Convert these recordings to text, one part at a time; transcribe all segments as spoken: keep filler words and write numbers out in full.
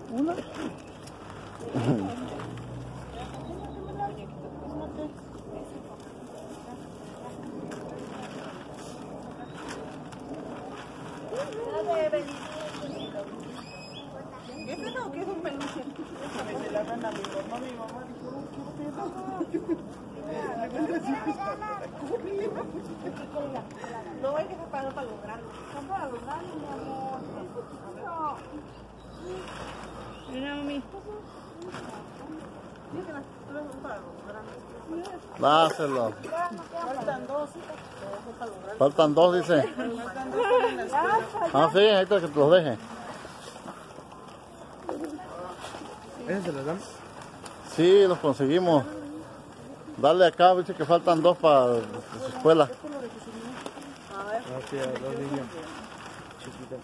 Una. ¿Ese no? ¿Qué es un peluche? Se la dan a mi mamá, mi mamá dijo, no hay que pagar para lograrlo. Son para lograrlo, mi amor. Mira, mami. Dáselo. Faltan dos. Faltan dos, dice. Ah, sí, ahí está que te los deje. ¿Ese se los dan? Sí, los conseguimos. Dale acá, dice que faltan dos para su escuela. Gracias, dos niños chiquitos.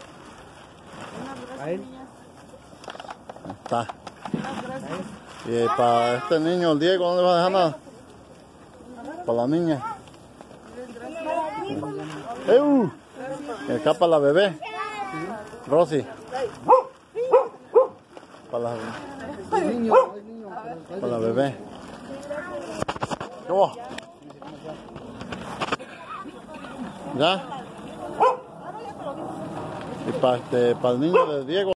¿A él? Ahí está. Y para este niño, el Diego, ¿dónde va a dejar nada? Para la niña. ¡Eu! Y acá para la bebé. Rosy. Para la, para la bebé. ¿Cómo? ¿Ya? Y para, este, para el niño de Diego.